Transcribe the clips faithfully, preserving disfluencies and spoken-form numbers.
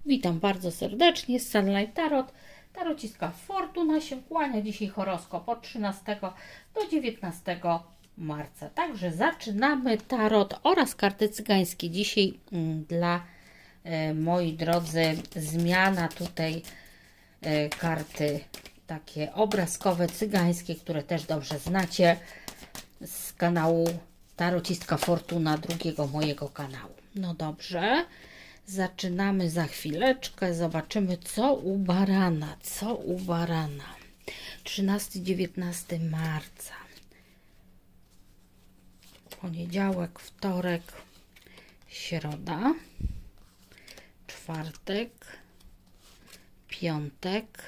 Witam bardzo serdecznie z Sunlight Tarot. Tarociska Fortuna się kłania. Dzisiaj horoskop od trzynastego do dziewiętnastego marca. Także zaczynamy tarot oraz karty cygańskie. Dzisiaj mm, dla e, moi drodzy zmiana tutaj e, karty takie obrazkowe cygańskie, które też dobrze znacie z kanału Tarociska Fortuna, drugiego mojego kanału. No dobrze. Zaczynamy za chwileczkę. Zobaczymy, co u barana. Co u barana. trzynastego do dziewiętnastego marca. Poniedziałek, wtorek, środa, czwartek, piątek,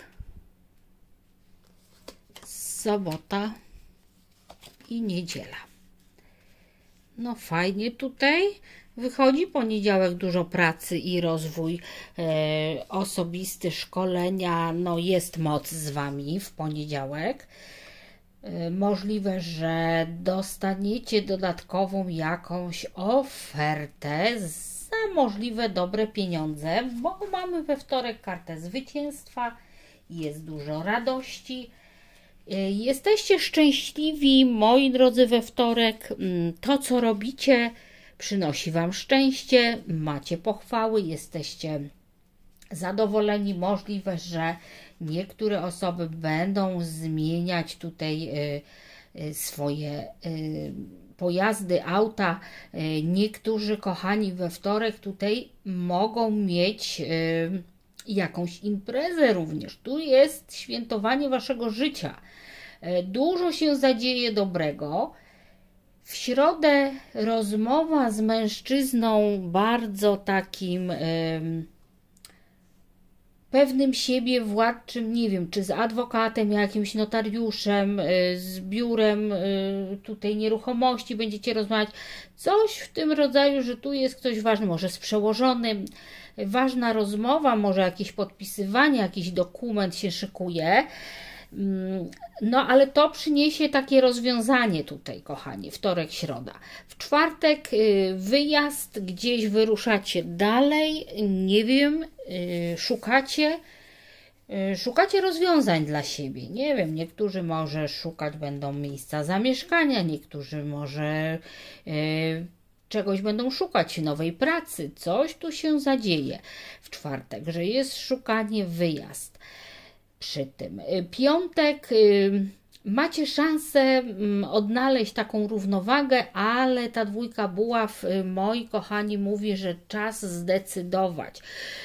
sobota i niedziela. No fajnie tutaj wychodzi. Poniedziałek dużo pracy i rozwój e, osobisty, szkolenia. No jest moc z Wami w poniedziałek. E, możliwe, że dostaniecie dodatkową jakąś ofertę za możliwe dobre pieniądze, bo mamy we wtorek kartę zwycięstwa. Jest dużo radości. E, jesteście szczęśliwi, moi drodzy, we wtorek. To, co robicie, przynosi Wam szczęście, macie pochwały, jesteście zadowoleni. Możliwe, że niektóre osoby będą zmieniać tutaj y, y, swoje y, pojazdy, auta. Y, niektórzy, kochani, we wtorek tutaj mogą mieć y, jakąś imprezę również. Tu jest świętowanie Waszego życia. Y, dużo się zadzieje dobrego. W środę rozmowa z mężczyzną bardzo takim y, pewnym siebie, władczym, nie wiem, czy z adwokatem, jakimś notariuszem, y, z biurem y, tutaj nieruchomości będziecie rozmawiać. Coś w tym rodzaju, że tu jest ktoś ważny, może z przełożonym. Ważna rozmowa, może jakieś podpisywanie, jakiś dokument się szykuje. No, ale to przyniesie takie rozwiązanie tutaj, kochani, wtorek, środa. W czwartek wyjazd, gdzieś wyruszacie dalej, nie wiem, szukacie, szukacie rozwiązań dla siebie. Nie wiem, niektórzy może szukać będą miejsca zamieszkania, niektórzy może czegoś będą szukać, nowej pracy. Coś tu się zadzieje w czwartek, że jest szukanie, wyjazd. Przy tym piątek macie szansę odnaleźć taką równowagę, ale ta dwójka buław, moi kochani, mówi, że czas zdecydować.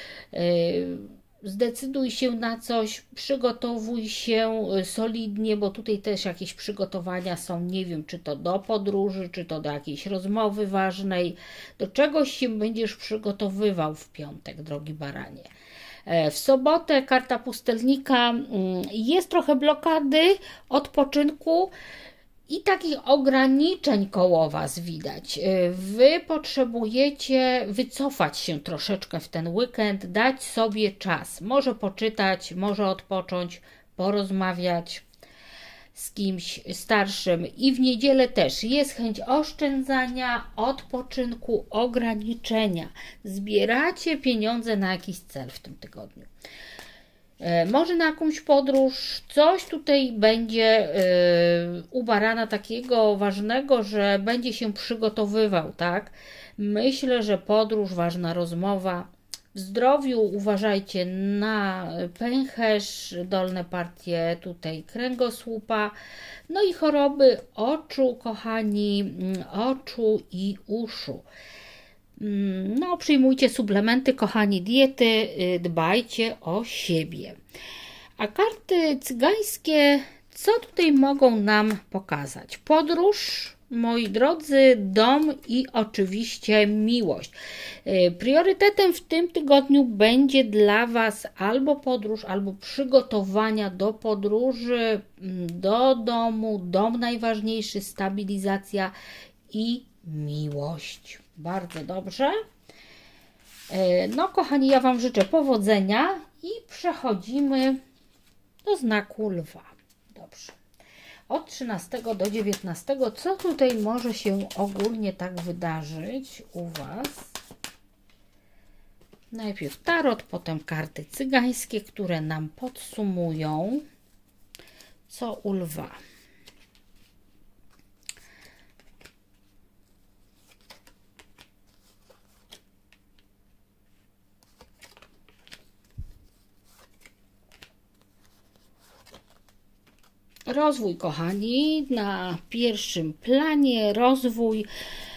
Zdecyduj się na coś, przygotowuj się solidnie, bo tutaj też jakieś przygotowania są, nie wiem, czy to do podróży, czy to do jakiejś rozmowy ważnej. Do czegoś się będziesz przygotowywał w piątek, drogi baranie. W sobotę karta pustelnika, jest trochę blokady, odpoczynku i takich ograniczeń koło Was widać. Wy potrzebujecie wycofać się troszeczkę w ten weekend, dać sobie czas. Może poczytać, może odpocząć, porozmawiać z kimś starszym. I w niedzielę też jest chęć oszczędzania, odpoczynku, ograniczenia. Zbieracie pieniądze na jakiś cel w tym tygodniu. E, może na jakąś podróż. Coś tutaj będzie e, u barana takiego ważnego, że będzie się przygotowywał, tak? Myślę, że podróż, ważna rozmowa. W zdrowiu uważajcie na pęcherz, dolne partie tutaj kręgosłupa, no i choroby oczu, kochani, oczu i uszu. No, przyjmujcie suplementy, kochani, diety, dbajcie o siebie. A karty cygańskie, co tutaj mogą nam pokazać? Podróż, moi drodzy, dom i oczywiście miłość. Priorytetem w tym tygodniu będzie dla Was albo podróż, albo przygotowania do podróży, do domu, dom najważniejszy, stabilizacja i miłość. Bardzo dobrze. No, kochani, ja Wam życzę powodzenia i przechodzimy do znaku lwa. Dobrze. Od trzynastego do dziewiętnastego, co tutaj może się ogólnie tak wydarzyć u Was? Najpierw tarot, potem karty cygańskie, które nam podsumują, co u lwa. Rozwój, kochani, na pierwszym planie rozwój.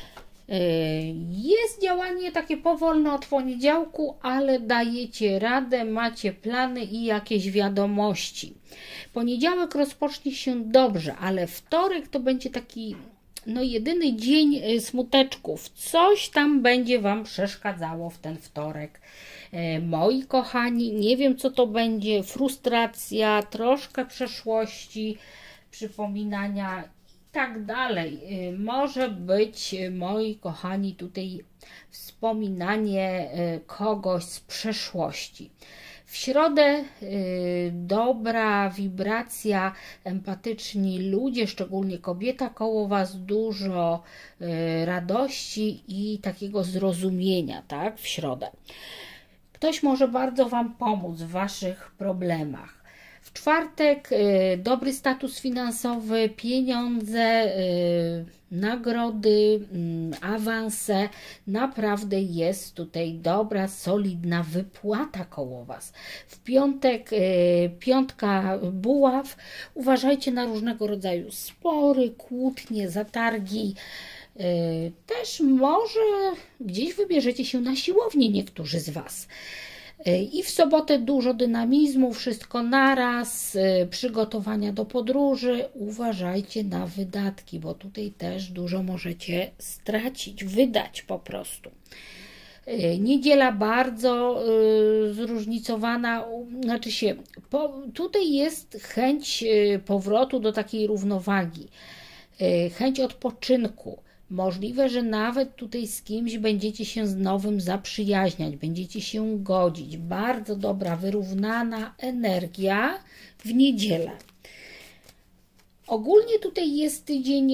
Jest działanie takie powolne od poniedziałku, ale dajecie radę, macie plany i jakieś wiadomości. Poniedziałek rozpocznie się dobrze, ale wtorek to będzie taki no jedyny dzień smuteczków. Coś tam będzie Wam przeszkadzało w ten wtorek. Moi kochani, nie wiem co to będzie, frustracja, troszkę przeszłości, przypominania i tak dalej. Może być, moi kochani, tutaj wspominanie kogoś z przeszłości. W środę y, dobra wibracja, empatyczni ludzie, szczególnie kobieta koło Was, dużo y, radości i takiego zrozumienia, tak, w środę. Ktoś może bardzo Wam pomóc w Waszych problemach. W czwartek y, dobry status finansowy, pieniądze, y, nagrody, y, awanse. Naprawdę jest tutaj dobra, solidna wypłata koło Was. W piątek y, piątka buław. Uważajcie na różnego rodzaju spory, kłótnie, zatargi. Y, też może gdzieś wybierzecie się na siłownię niektórzy z Was. I w sobotę dużo dynamizmu, wszystko naraz, przygotowania do podróży. Uważajcie na wydatki, bo tutaj też dużo możecie stracić, wydać po prostu. Niedziela bardzo zróżnicowana, znaczy się, po, tutaj jest chęć powrotu do takiej równowagi, chęć odpoczynku. Możliwe, że nawet tutaj z kimś będziecie się z nowym zaprzyjaźniać, będziecie się godzić. Bardzo dobra, wyrównana energia w niedzielę. Ogólnie tutaj jest tydzień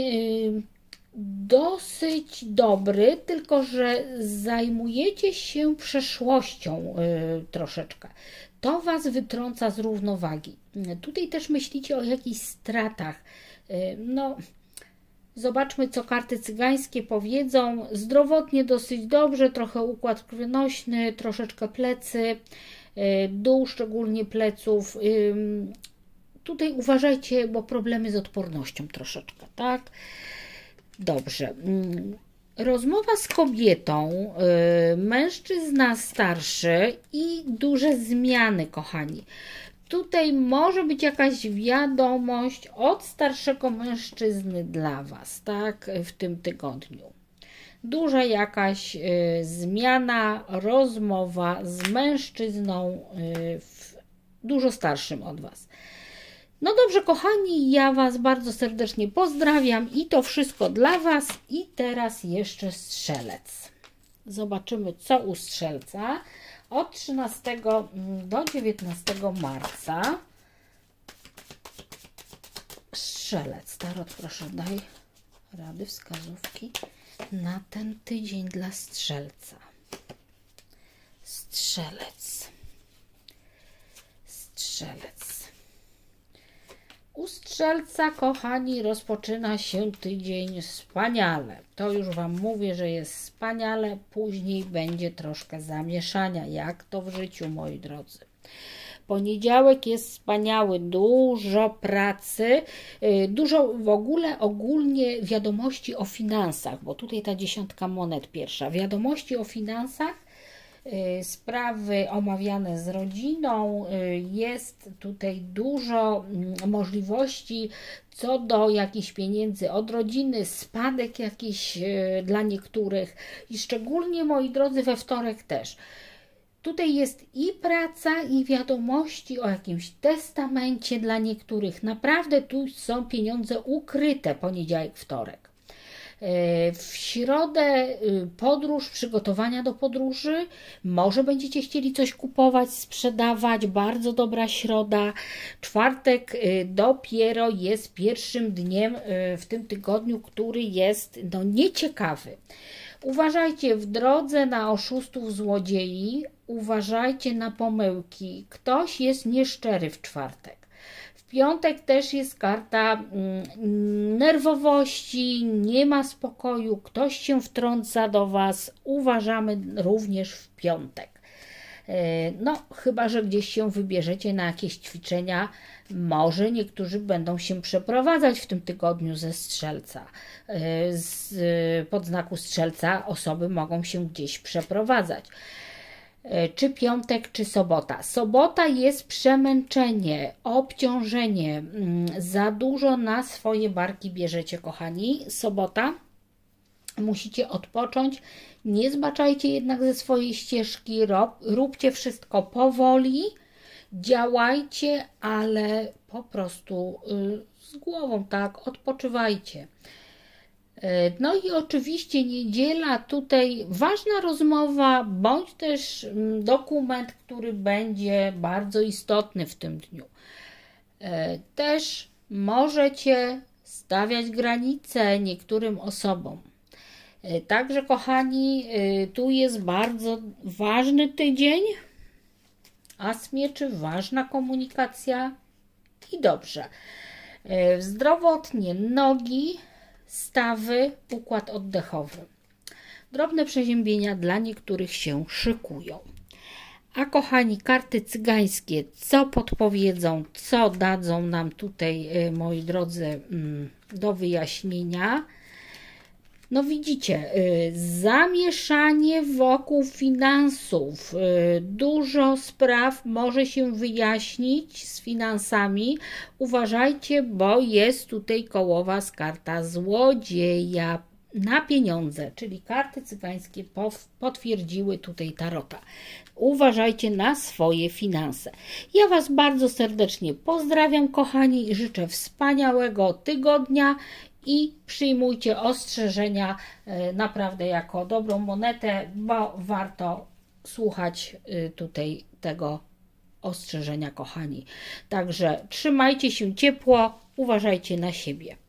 dosyć dobry, tylko że zajmujecie się przeszłością troszeczkę. To Was wytrąca z równowagi. Tutaj też myślicie o jakichś stratach. No... Zobaczmy, co karty cygańskie powiedzą. Zdrowotnie dosyć dobrze, trochę układ krwionośny, troszeczkę plecy, dół, szczególnie pleców. Tutaj uważajcie, bo problemy z odpornością troszeczkę, tak? Dobrze. Rozmowa z kobietą, mężczyzna starszy i duże zmiany, kochani. Tutaj może być jakaś wiadomość od starszego mężczyzny dla Was, tak, w tym tygodniu. Duża jakaś y, zmiana, rozmowa z mężczyzną y, w, dużo starszym od Was. No dobrze, kochani, ja Was bardzo serdecznie pozdrawiam i to wszystko dla Was. I teraz jeszcze strzelec. Zobaczymy, co u strzelca. Od trzynastego do dziewiętnastego marca. Strzelec. Tarot, proszę, daj rady, wskazówki na ten tydzień dla strzelca. Strzelec. Strzelec. U strzelca, kochani, rozpoczyna się tydzień wspaniale. To już Wam mówię, że jest wspaniale. Później będzie troszkę zamieszania, jak to w życiu, moi drodzy. Poniedziałek jest wspaniały, dużo pracy, dużo w ogóle ogólnie wiadomości o finansach, bo tutaj ta dziesiątka monet pierwsza. Wiadomości o finansach, sprawy omawiane z rodziną, jest tutaj dużo możliwości co do jakichś pieniędzy od rodziny, spadek jakiś dla niektórych i szczególnie, moi drodzy, we wtorek też. Tutaj jest i praca, i wiadomości o jakimś testamencie dla niektórych. Naprawdę tu są pieniądze ukryte, poniedziałek, wtorek. W środę podróż, przygotowania do podróży. Może będziecie chcieli coś kupować, sprzedawać. Bardzo dobra środa. Czwartek dopiero jest pierwszym dniem w tym tygodniu, który jest no, nieciekawy. Uważajcie w drodze na oszustów, złodziei, uważajcie na pomyłki. Ktoś jest nieszczery w czwartek. W piątek też jest karta mm, nerwowości, nie ma spokoju, ktoś się wtrąca do Was. Uważamy również w piątek. No, chyba że gdzieś się wybierzecie na jakieś ćwiczenia, może niektórzy będą się przeprowadzać w tym tygodniu ze Strzelca. Z podznaku Strzelca osoby mogą się gdzieś przeprowadzać. Czy piątek, czy sobota. Sobota jest przemęczenie, obciążenie. Za dużo na swoje barki bierzecie, kochani. Sobota. Musicie odpocząć. Nie zbaczajcie jednak ze swojej ścieżki. Róbcie wszystko powoli. Działajcie, ale po prostu z głową, tak, odpoczywajcie. No i oczywiście niedziela, tutaj ważna rozmowa, bądź też dokument, który będzie bardzo istotny w tym dniu. Też możecie stawiać granice niektórym osobom. Także, kochani, tu jest bardzo ważny tydzień, as mieczy, ważna komunikacja i dobrze. Zdrowotnie nogi, stawy, układ oddechowy. Drobne przeziębienia dla niektórych się szykują. A kochani, karty cygańskie, co podpowiedzą, co dadzą nam tutaj, moi drodzy, do wyjaśnienia? No widzicie, zamieszanie wokół finansów. Dużo spraw może się wyjaśnić z finansami. Uważajcie, bo jest tutaj koło Was karta złodzieja na pieniądze, czyli karty cygańskie potwierdziły tutaj tarota. Uważajcie na swoje finanse. Ja Was bardzo serdecznie pozdrawiam, kochani, i życzę wspaniałego tygodnia i przyjmujcie ostrzeżenia naprawdę jako dobrą monetę, bo warto słuchać tutaj tego ostrzeżenia, kochani. Także trzymajcie się ciepło, uważajcie na siebie.